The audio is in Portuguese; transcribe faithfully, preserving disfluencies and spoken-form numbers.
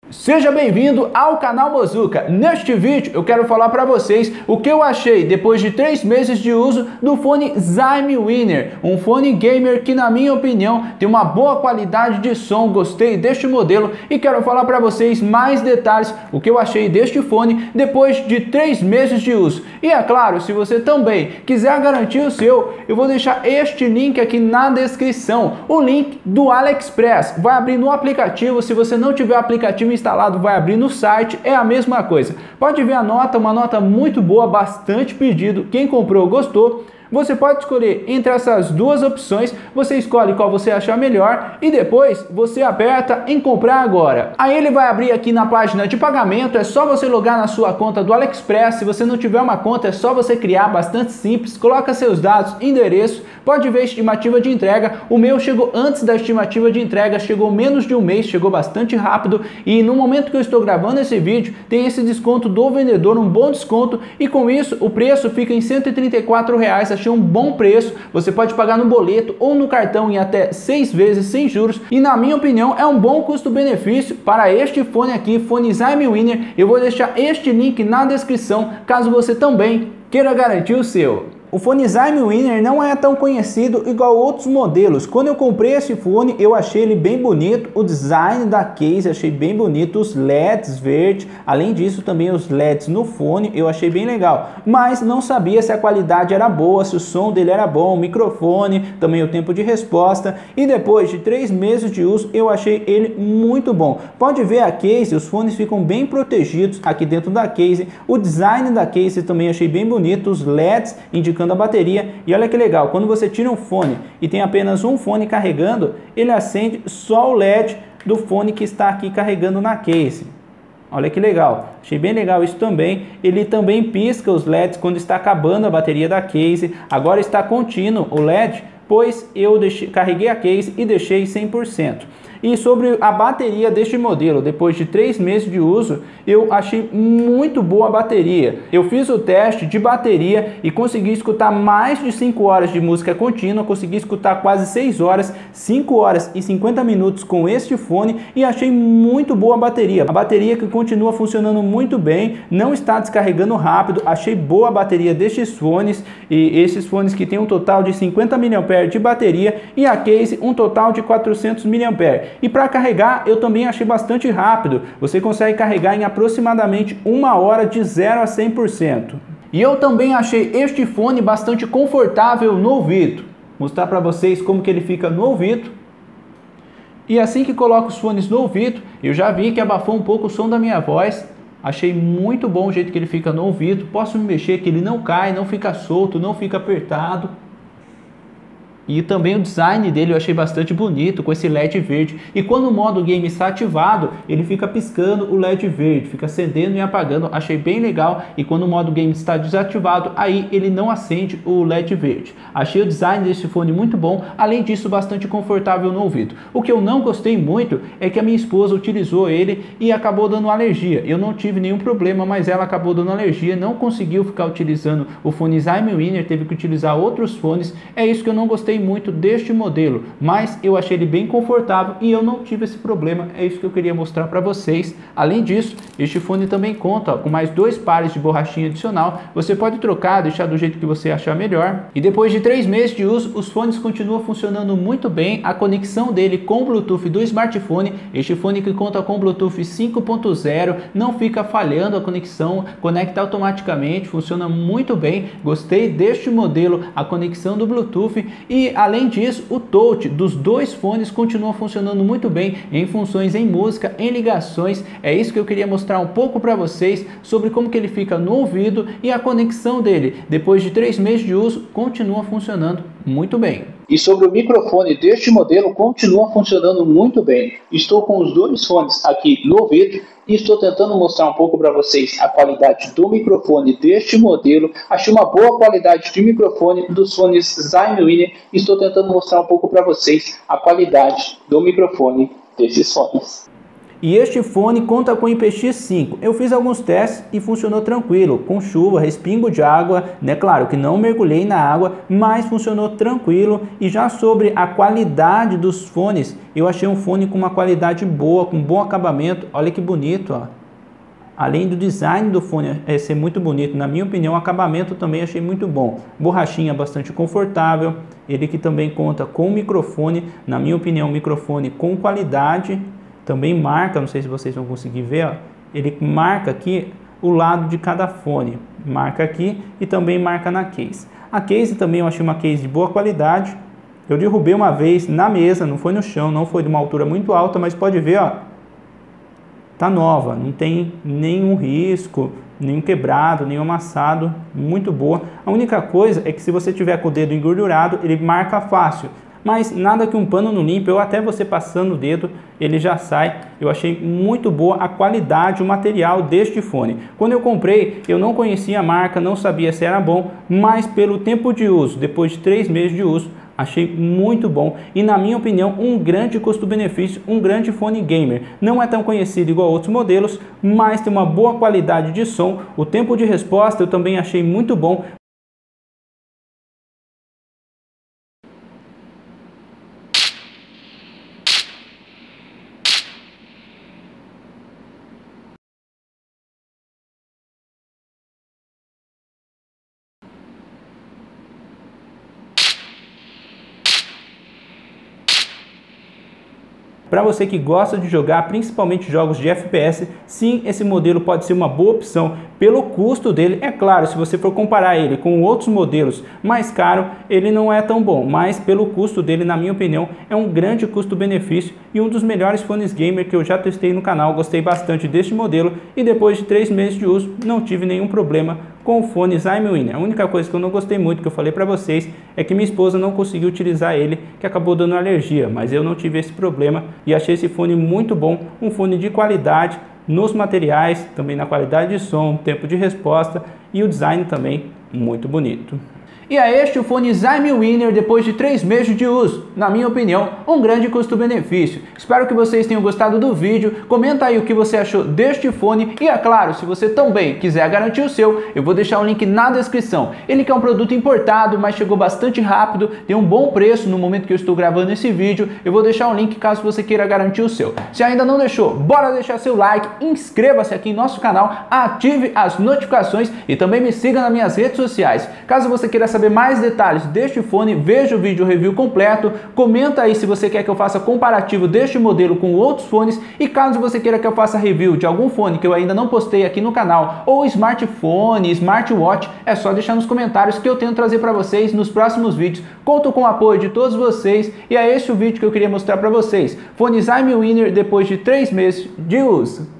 Seja bem-vindo ao canal Mozuka. Neste vídeo eu quero falar para vocês o que eu achei depois de três meses de uso do fone Zaimi Winner, um fone gamer que na minha opinião tem uma boa qualidade de som. Gostei deste modelo e quero falar para vocês mais detalhes o que eu achei deste fone depois de três meses de uso. E é claro, se você também quiser garantir o seu, eu vou deixar este link aqui na descrição, o link do AliExpress. Vai abrir no aplicativo. Se você não tiver aplicativo instalado, vai abrir no site, é a mesma coisa. Pode ver a nota, uma nota muito boa, bastante pedido. Quem comprou gostou. Você pode escolher entre essas duas opções, você escolhe qual você achar melhor e depois você aperta em comprar agora. Aí ele vai abrir aqui na página de pagamento, é só você logar na sua conta do AliExpress. Se você não tiver uma conta, é só você criar, bastante simples, coloca seus dados, endereço, pode ver a estimativa de entrega. O meu chegou antes da estimativa de entrega, chegou menos de um mês, chegou bastante rápido e no momento que eu estou gravando esse vídeo, tem esse desconto do vendedor, um bom desconto e com isso o preço fica em cento e trinta e quatro reais. Achei um bom preço, você pode pagar no boleto ou no cartão em até seis vezes sem juros e na minha opinião é um bom custo-benefício para este fone aqui, fone Zaimi Winner. Eu vou deixar este link na descrição caso você também queira garantir o seu. O fone Zaimi Winner não é tão conhecido igual outros modelos. Quando eu comprei esse fone, eu achei ele bem bonito. O design da case achei bem bonito. Os L E Ds verde. Além disso, também os L E Ds no fone eu achei bem legal. Mas não sabia se a qualidade era boa, se o som dele era bom, o microfone, também o tempo de resposta. E depois de três meses de uso, eu achei ele muito bom. Pode ver a case, os fones ficam bem protegidos aqui dentro da case. O design da case também achei bem bonito. Os L E Ds indicando a bateria e olha que legal, quando você tira um fone e tem apenas um fone carregando, ele acende só o L E D do fone que está aqui carregando na case. Olha que legal, achei bem legal isso também. Ele também pisca os L E Ds quando está acabando a bateria da case. Agora está contínuo o L E D, pois eu deixei, carreguei a case e deixei cem por cento. E sobre a bateria deste modelo, depois de três meses de uso, eu achei muito boa a bateria. Eu fiz o teste de bateria e consegui escutar mais de cinco horas de música contínua, consegui escutar quase seis horas, cinco horas e cinquenta minutos com este fone e achei muito boa a bateria. A bateria que continua funcionando muito bem, não está descarregando rápido, achei boa a bateria destes fones, e esses fones que tem um total de cinquenta miliamperes de bateria e a case um total de quatrocentos miliamperes. E para carregar eu também achei bastante rápido, você consegue carregar em aproximadamente uma hora de zero a cem por cento. E eu também achei este fone bastante confortável no ouvido. Vou mostrar para vocês como que ele fica no ouvido. E assim que coloco os fones no ouvido, eu já vi que abafou um pouco o som da minha voz. Achei muito bom o jeito que ele fica no ouvido. Posso me mexer que ele não cai, não fica solto, não fica apertado. E também o design dele eu achei bastante bonito, com esse L E D verde. E quando o modo game está ativado, ele fica piscando o L E D verde, fica acendendo e apagando. Achei bem legal. E quando o modo game está desativado, aí ele não acende o L E D verde. Achei o design desse fone muito bom, além disso bastante confortável no ouvido. O que eu não gostei muito é que a minha esposa utilizou ele e acabou dando alergia. Eu não tive nenhum problema, mas ela acabou dando alergia, não conseguiu ficar utilizando o fone Zaimi Winner, teve que utilizar outros fones. É isso que eu não gostei muito deste modelo, mas eu achei ele bem confortável e eu não tive esse problema. É isso que eu queria mostrar para vocês. Além disso, este fone também conta ó, com mais dois pares de borrachinha adicional. Você pode trocar, deixar do jeito que você achar melhor. E depois de três meses de uso, os fones continuam funcionando muito bem. A conexão dele com o Bluetooth do smartphone, este fone que conta com Bluetooth cinco ponto zero, não fica falhando a conexão, conecta automaticamente, funciona muito bem. Gostei deste modelo, a conexão do Bluetooth. E além disso, o touch dos dois fones continua funcionando muito bem em funções em música, em ligações. É isso que eu queria mostrar um pouco para vocês sobre como que ele fica no ouvido e a conexão dele. Depois de três meses de uso, continua funcionando muito bem. E sobre o microfone deste modelo, continua funcionando muito bem. Estou com os dois fones aqui no ouvido e estou tentando mostrar um pouco para vocês a qualidade do microfone deste modelo. Achei uma boa qualidade de microfone dos fones Zaimi Winner. Estou tentando mostrar um pouco para vocês a qualidade do microfone desses fones. E este fone conta com I P X cinco. Eu fiz alguns testes e funcionou tranquilo, com chuva, respingo de água, né? Claro que não mergulhei na água, mas funcionou tranquilo. E já sobre a qualidade dos fones, eu achei um fone com uma qualidade boa, com bom acabamento. Olha que bonito, ó. Além do design do fone é, ser muito bonito, na minha opinião, o acabamento também achei muito bom. Borrachinha bastante confortável, ele que também conta com microfone, na minha opinião, microfone com qualidade. Também marca, não sei se vocês vão conseguir ver, ó, ele marca aqui o lado de cada fone, marca aqui e também marca na case. A case também eu achei uma case de boa qualidade. Eu derrubei uma vez na mesa, não foi no chão, não foi de uma altura muito alta, mas pode ver, ó, tá nova, não tem nenhum risco, nenhum quebrado, nenhum amassado, muito boa. A única coisa é que se você tiver com o dedo engordurado, ele marca fácil. Mas nada que um pano não limpe, ou até você passando o dedo, ele já sai. Eu achei muito boa a qualidade, o material deste fone. Quando eu comprei, eu não conhecia a marca, não sabia se era bom, mas pelo tempo de uso, depois de três meses de uso, achei muito bom e, na minha opinião, um grande custo-benefício, um grande fone gamer. Não é tão conhecido igual outros modelos, mas tem uma boa qualidade de som. O tempo de resposta eu também achei muito bom. Para você que gosta de jogar, principalmente jogos de F P S, sim, esse modelo pode ser uma boa opção pelo custo dele. É claro, se você for comparar ele com outros modelos mais caros, ele não é tão bom, mas pelo custo dele, na minha opinião, é um grande custo-benefício e um dos melhores fones gamer que eu já testei no canal. Gostei bastante deste modelo e depois de três meses de uso, não tive nenhum problema com o fone Zymewinner. A única coisa que eu não gostei muito, que eu falei para vocês, é que minha esposa não conseguiu utilizar ele, que acabou dando alergia, mas eu não tive esse problema e achei esse fone muito bom, um fone de qualidade nos materiais, também na qualidade de som, tempo de resposta e o design também muito bonito. E é este o fone Zymewinner depois de três meses de uso. Na minha opinião, um grande custo-benefício. Espero que vocês tenham gostado do vídeo. Comenta aí o que você achou deste fone. E é claro, se você também quiser garantir o seu, eu vou deixar o link na descrição. Ele que é um produto importado, mas chegou bastante rápido, tem um bom preço no momento que eu estou gravando esse vídeo. Eu vou deixar o link caso você queira garantir o seu. Se ainda não deixou, bora deixar seu like, inscreva-se aqui em nosso canal, ative as notificações e também me siga nas minhas redes sociais. Caso você queira saber saber mais detalhes deste fone, veja o vídeo review completo, comenta aí se você quer que eu faça comparativo deste modelo com outros fones e caso você queira que eu faça review de algum fone que eu ainda não postei aqui no canal ou smartphone, smartwatch, é só deixar nos comentários que eu tento trazer para vocês nos próximos vídeos. Conto com o apoio de todos vocês e é este o vídeo que eu queria mostrar para vocês. Fone Zymewinner depois de três meses de uso.